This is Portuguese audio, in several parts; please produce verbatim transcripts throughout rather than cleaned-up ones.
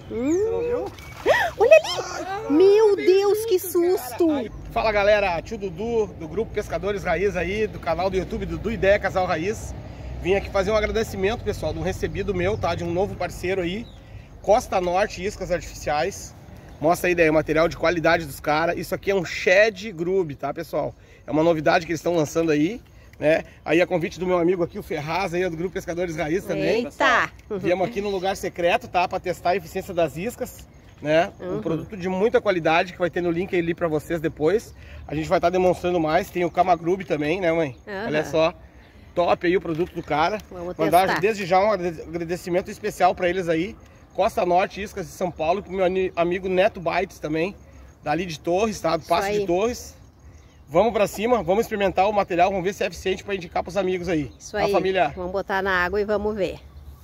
Hum. Você não viu? Olha ali! Meu Deus, que susto! Fala galera, tio Dudu do grupo Pescadores Raiz aí, do canal do YouTube Dudu Ideia Casal Raiz. Vim aqui fazer um agradecimento, pessoal, de um recebido meu, tá? De um novo parceiro aí, Costa Norte Iscas Artificiais. Mostra aí daí o material de qualidade dos caras. Isso aqui é um Shed Grub, tá, pessoal? É uma novidade que eles estão lançando aí, né? Aí a convite do meu amigo aqui, o Ferraz, aí, do grupo Pescadores Raiz também. Eita! Viemos aqui no lugar secreto, tá? Pra testar a eficiência das iscas, né? Um uhum. produto de muita qualidade, que vai ter no link ali pra vocês depois. A gente vai estar tá demonstrando mais. Tem o Camagrub também, né, mãe? Uhum. Olha só. Top aí o produto do cara. Vamos Mandar testar. desde já um agradecimento especial pra eles aí. Costa Norte, Iscas de São Paulo, pro meu amigo Neto Bites também, dali de Torres, tá? Do Passo de Torres. Vamos pra cima, vamos experimentar o material, vamos ver se é eficiente pra indicar pros amigos aí. Isso aí, família. Vamos botar na água e vamos ver.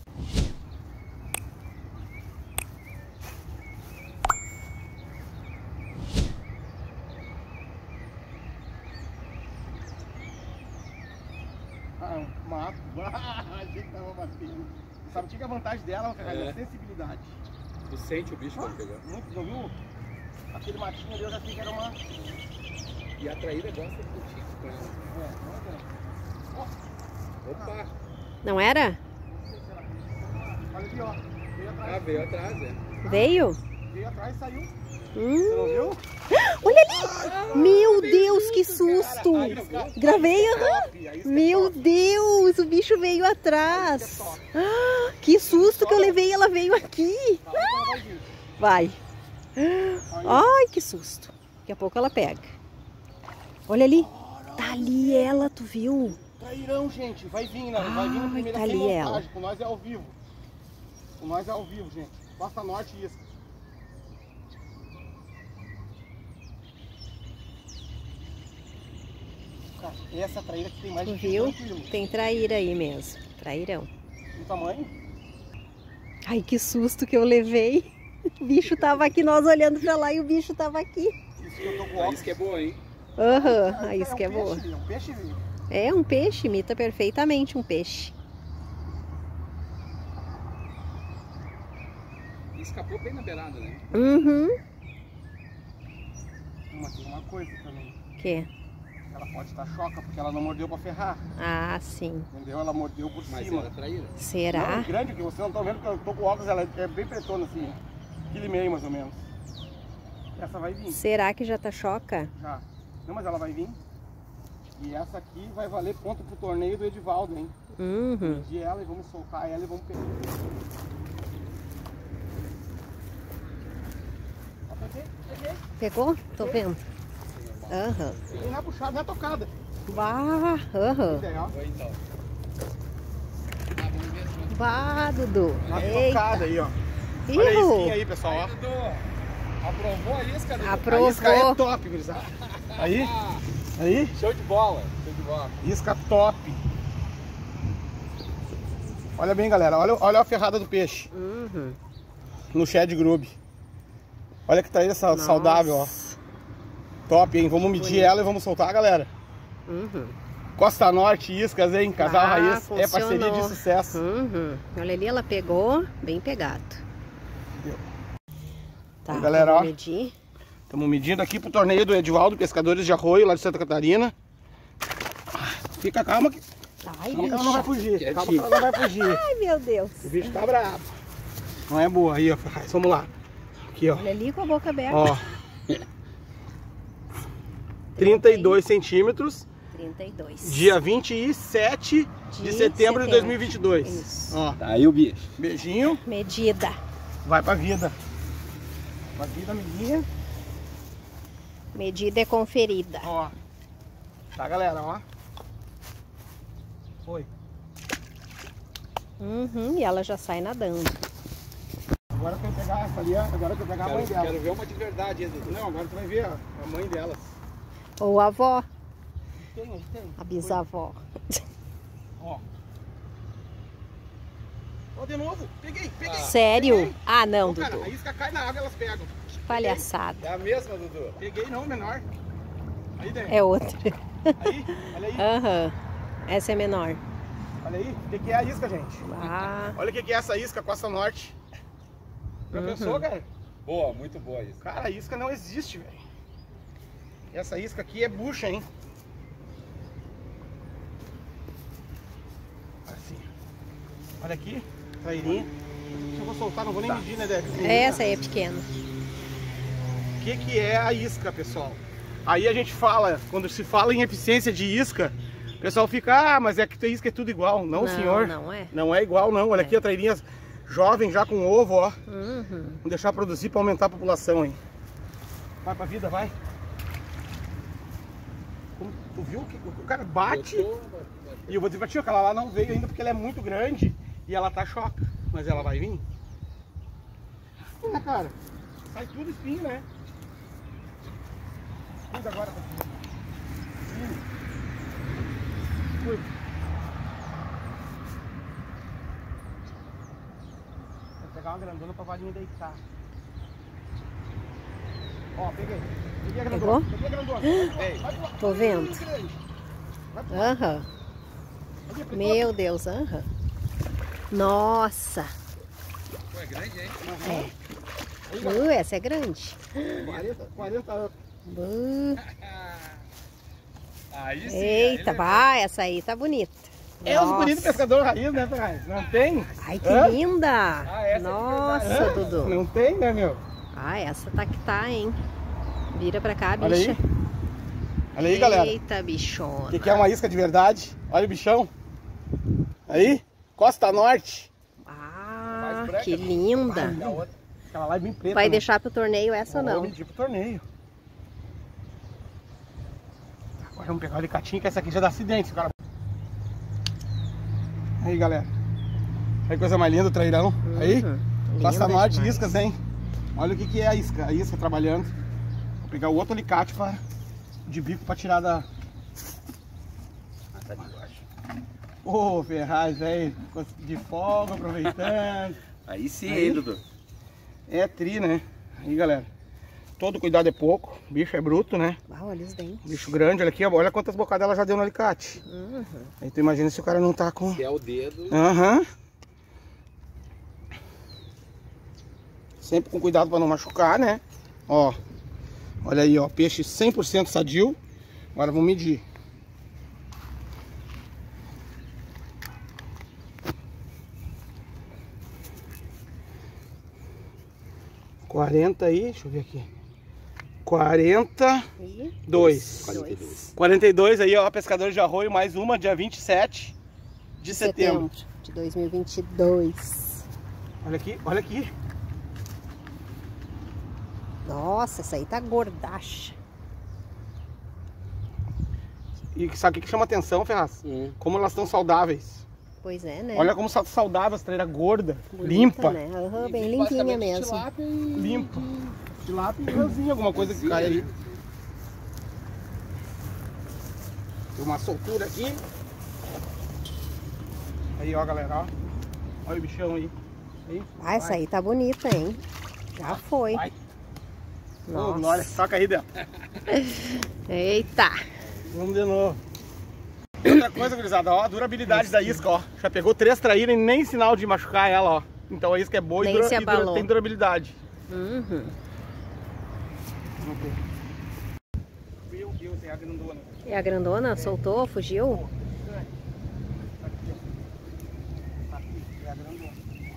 Ah, mato. A gente tava batendo. Sabe que a vantagem dela é a sensibilidade. Tu sente o bicho quando pegar? Muito, não viu? Aquele matinho ali eu já achei que era uma... E a traíra gosta de putinho com ela. É, não é. Oh. Opa! Não era? Olha aqui, ó. Veio atrás. Ah, veio atrás, é. Veio? Veio atrás e saiu. Hum. Você não viu? Olha ali! Ah, meu Deus, que susto! Cara, gravei, aham. Meu Deus, o bicho veio atrás. Ah, que susto que eu levei, ela veio aqui. Vai. Ai, que susto. Daqui a pouco ela pega. Olha ali. Tá ali ela, tu viu? Trairão, gente. Vai vir, né? Vai vir no primeiro tá ali ela. Com nós é ao vivo. Com nós é ao vivo, gente. Costa Norte e Iscas. Essa traíra que tem mais de viu? Tem traíra aí mesmo. Trairão. O tamanho? Ai, que susto que eu levei. O bicho tava aqui, nós olhando pra lá e o bicho tava aqui. Isso que eu tô com óculos. A isca é boa, hein? Aham, uhum, a isca é, é, um é boa. Peixe, é um peixe, viu? É um peixe, imita perfeitamente um peixe. E escapou bem na beirada, né? Uhum. Mas tem uma coisa também. Que? Ela pode estar choca porque ela não mordeu pra ferrar. Ah, sim. Entendeu? Ela mordeu por Mas cima. Ela é traíra. Será? Não, é grande, que você não tá vendo que eu tô com óculos, ela é bem pretona assim. Quilo e meio mais ou menos. Essa vai vir. Será que já tá choca? Já. Não, mas ela vai vir. E essa aqui vai valer ponto pro torneio do Edivaldo, hein? Uhum. Medir ela e vamos soltar ela e vamos pegar. Peguei, peguei. Pegou? Tô vendo. Aham. Peguei na puxada, na tocada. Bah, aham. Foi então. Bah, Dudu. Na tocada aí, ó. Ihu. Olha a isquinha aí, pessoal, ó. Aí, Dudu. Aprovou a isca, Dudu? Aprovou. A isca é top, gurizada. Aí, aí. Show de bola, show de bola. Isca top. Olha bem, galera. Olha, olha a ferrada do peixe. Uhum. No Shed Grub. Olha que traíra saudável, ó. Top, hein? Vamos medir Bonito. ela e vamos soltar, galera. Uhum. Costa Norte, Iscas, hein? Casal ah, Raiz. Funcionou. É parceria de sucesso. Uhum. Olha ali, ela pegou, bem pegado. Deu. Tá, aí, galera, ó. Medir. Estamos medindo aqui pro torneio do Edivaldo, Pescadores de Arroio, lá de Santa Catarina. Fica calma que, Ai, calma que ela não vai fugir. Que Calma que ela não vai fugir. Ai, meu Deus. O bicho tá bravo. Não é boa. Aí, ó. Vamos lá. Aqui, ó. Olha ali com a boca aberta. Ó. trinta e dois centímetros. trinta e dois. Dia vinte e sete de, de setembro, setembro de dois mil e vinte e dois. Isso. Ó. Tá aí o bicho. Beijinho. Medida. Vai pra vida. Pra vida, medinha. Medida é conferida. Ó. Tá, galera, ó. Foi. Uhum, e ela já sai nadando. Agora que eu pegar essa ali, agora que eu pegar quero, a mãe dela. Quero ver uma de verdade, Dudu. Não, agora tu vai ver ó, a mãe delas. Ou a avó. Tem, tem. A bisavó. Ó. Ó, de novo. Peguei, peguei. Sério? Peguei. Ah, não, Ô, cara, Dudu. a isca cai na água, elas pegam. Que palhaçada. É a mesma, Dudu? Peguei não, menor. Aí dentro. É outra. Aí, olha aí. Aham. Uhum. Essa é menor. Olha aí, o que, que é a isca, gente? Ah. Olha o que, que é essa isca, Costa Norte. Já Uhum. pensou, cara? Boa, muito boa isso. Cara, a isca não existe, velho. Essa isca aqui é bucha, hein? Assim. Olha aqui, trairinha. Deixa eu vou soltar, não vou nem medir, né, Débora? Essa aí é pequena. O que, que é a isca, pessoal? Aí a gente fala, quando se fala em eficiência de isca, o pessoal fica, ah, mas é que a isca é tudo igual. Não, Não, senhor. não é. Não é igual, não. Olha É. aqui a trairinha jovem, já com ovo, ó. Uhum. Vamos deixar produzir para aumentar a população, hein? Vai pra vida, vai. Como, tu viu que o cara bate? E eu vou dizer pra ti, aquela lá não veio ainda porque ela é muito grande e ela tá choca. Mas ela vai vir? Né, cara? Sai tudo espinho, né? Cuida agora, Patinho. Cuida. Vou pegar uma grandona pra varinha deitar. Ó, peguei. Peguei a grandona. Pegou? Peguei a grandona. Vai, vai pro lado. Tô vendo. Vai pro lado. Aham. Ali, apertou. Meu Deus, aham. Nossa. Pô, é grande, hein? Uh, essa é grande. quarenta, quarenta anos. Uh, Aí sim. eita, aí vai, essa aí tá bonita. É os Nossa. bonitos pescador raiz, né, Ferraz? Não tem? Ai, que Hã? linda. Ah, essa é de Nossa, verdade. Dudu. Não tem, né, meu? Ah, essa tá que tá, hein? Vira pra cá, Olha bicha. aí. Olha aí, galera. Eita, O bichona. que, que é uma isca de verdade? Olha o bichão. Aí, Costa Norte. Ah, Mais branca. que linda. E a outra. Aquela lá é bem preta. Vai né? deixar pro torneio essa ou Vou não? medir pro torneio. Agora vamos pegar o alicatinho, que essa aqui já dá acidente, cara. Aí, galera. Aí, coisa mais linda, o trairão. Aí, Uhum. Costa Linda Norte, demais. iscas, hein? Olha o que, que é a isca. A isca trabalhando. Vou pegar o outro alicate pra, de bico pra tirar da... Tá de baixo. Ô, Ferraz, velho. De folga, aproveitando. Aí sim, Aí. hein, Dudu? É tri, né? Aí, galera. Todo cuidado é pouco. O bicho é bruto, né? Ah, olha os dentes. Bicho grande, olha aqui, ó, olha quantas bocadas ela já deu no alicate. Uhum. Aí tu imagina se o cara não tá com... Que é o dedo. Aham. Sempre com cuidado pra não machucar, né? Ó. Olha aí, ó. Peixe cem por cento sadio. Agora vamos medir. quarenta aí, deixa eu ver aqui. quarenta e E dois. dois. quarenta e dois aí, ó, pescadores de arroio, mais uma, dia vinte e sete de setembro. de dois mil e vinte e dois. Olha aqui, olha aqui. Nossa, essa aí tá gordacha. E sabe o que que chama atenção, Ferraz? Hum. Como elas estão saudáveis. Pois é, né? Olha como são saudáveis, traíra gorda, Bonita, limpa. Né? Uhum, bem limpinha mesmo. Limpa. Tilápia e ranzinho, alguma coisa que cai aí. Tem uma soltura aqui. Aí, ó, galera, ó. Olha o bichão aí. aí Ah, essa aí tá bonita, hein? Já foi. Vai. Ô, Nossa. Glória, toca aí dentro. Eita. Vamos de novo. E outra coisa, gurizada, ó, a durabilidade da isca, ó. Já pegou três traíras e nem sinal de machucar ela, ó. Então a isca é boa e, Nem dura, se e dura, abalou. tem durabilidade. Uhum. Meu Deus, é a grandona. E a grandona soltou, fugiu? Aqui, ó. Aqui, é a grandona.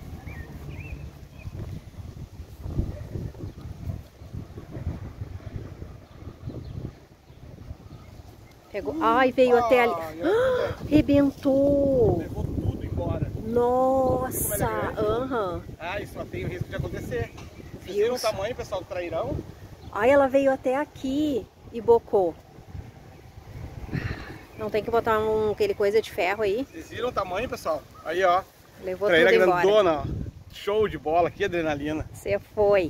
Pegou. Ai, veio até ali. Ai, Ah, rebentou. Levou tudo embora. Nossa. grande? Aham. Ah, isso só tem o risco de acontecer. Vocês Viu? viram o tamanho, pessoal, do trairão? Ai, ela veio até aqui e bocou. Não tem que botar um, aquele coisa de ferro aí. Vocês viram o tamanho, pessoal? Aí, ó. Levou Traíra tudo embora. grandona, ó. Show de bola, que adrenalina. Você foi.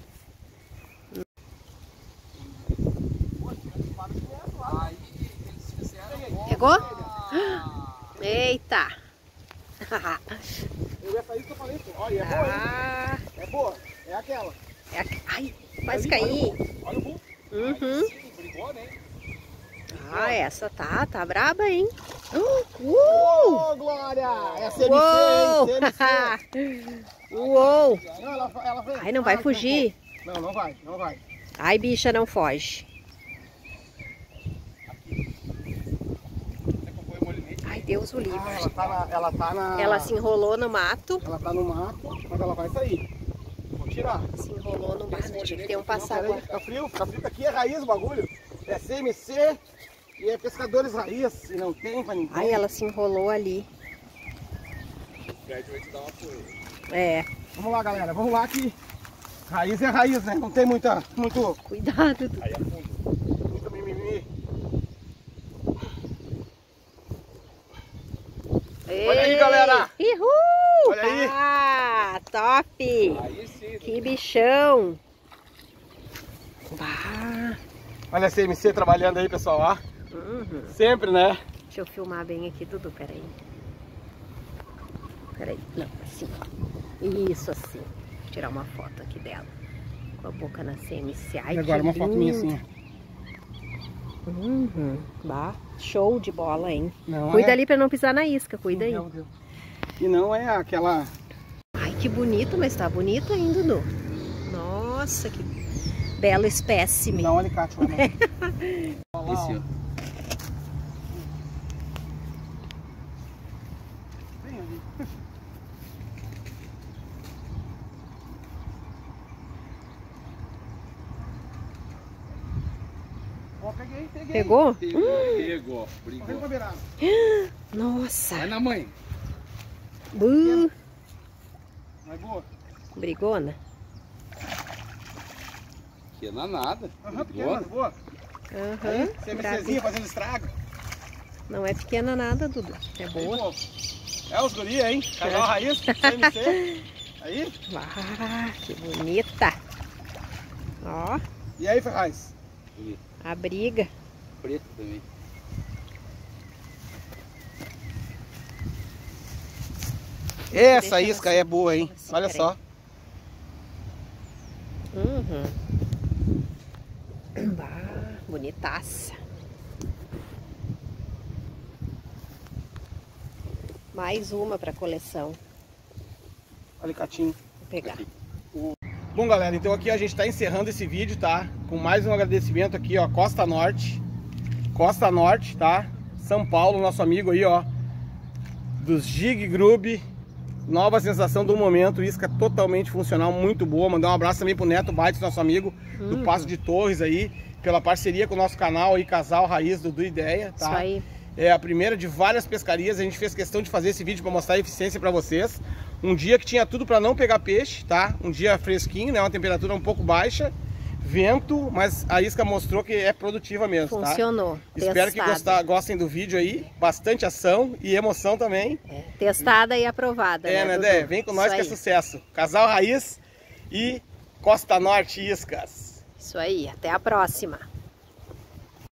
Aí eles fizeram. Pegou? Eita. Eu essa isca eu falei, ó, e é boa, hein? Ah, É boa. É aquela. é aqui. Ai, quase Ali, caí. Olha o bull. Uhum. Sim, brigou, né? Ah, essa tá, tá braba, hein? Uh! Ô, Glória! É a C M C, Uou! hein? C M C. Uou! Não, ela, ela vem. Ai, não vai Ah, fugir. Não, não vai, não vai. Ai, bicha, não foge. Ai, Deus o livre. Ah, ela tá na... Ela, tá na... Ela se enrolou no mato. Ela tá no mato, mas ela vai sair. Vou tirar. Se enrolou no mato. Tinha que ter um Não, peraí, passaguarda. fica frio, fica frio. Aqui é raiz o bagulho. É C M C e é pescadores raiz. E não tem pra ninguém. Ai, ela se enrolou ali. O Fred vai te dar uma apoio. É, Vamos lá, galera. Vamos lá que raiz é raiz, né? Não tem muita, muito, cuidado. Aí afunda. muito mimimi. Olha aí, galera. Uhul! Olha aí. Ah, top! Aí sim. Que bichão! Bah. Olha a C M C trabalhando aí, pessoal. Ó. Uhum. Sempre, né? Deixa eu filmar bem aqui, Dudu, peraí. Peraí, não, assim, ó. Isso, assim. Vou tirar uma foto aqui dela. Com a boca na C M C. Ai, E agora que uma foto minha lindo. assim. Ó. Uhum. Bah, show de bola, hein? Não Cuida é... ali pra não pisar na isca, cuida aí. Meu Deus. E não é aquela... Ai, que bonito, mas tá bonito ainda, Dudu. Nossa, que belo espécime. Não, alicate. Olha lá, Esse, ó. ó. Vem ali. Ó, peguei, peguei. Pegou? Pegou, pegou. Correndo Brigou. pra beirada. Nossa. Vai na mãe. Bu. Vai boa. Brigona? Que não é nada. Aham, Brigou. pequena, boa. Aham. CMCzinha bravinha. fazendo estrago. Não é pequena nada, Dudu. É boa. Pô, é os guri, hein? Casal raiz, C M C. Aí. Ah, que bonita. Ó, E aí, Ferraz? Bonito. a briga. Preto também. Essa Deixa isca assim. é boa, hein? Assim, Olha peraí. só. Uhum. Bah, bonitaça. Mais uma pra coleção. Alicatinho. Vou pegar. Bom, galera, então aqui a gente tá encerrando esse vídeo, tá? Com mais um agradecimento aqui, ó, Costa Norte. Costa Norte, tá? São Paulo, nosso amigo aí, ó. Dos Jig Grub. Nova sensação do momento, isca totalmente funcional, muito boa. Mandar um abraço também pro Neto Bates, nosso amigo do Hum. Passo de Torres aí, pela parceria com o nosso canal aí, Casal Raiz do Do Ideia, tá? Isso aí. É a primeira de várias pescarias. A gente fez questão de fazer esse vídeo para mostrar a eficiência para vocês. Um dia que tinha tudo para não pegar peixe, tá? Um dia fresquinho, né? Uma temperatura um pouco baixa, vento, mas a isca mostrou que é produtiva mesmo, tá? Funcionou. Espero que Testada. gostar, gostem do vídeo aí. Bastante ação e emoção também. É, testada e aprovada. É, né, Dudu? Dé? Vem com nós Isso que é aí. sucesso. Casal Raiz e Costa Norte Iscas. Isso aí. Até a próxima.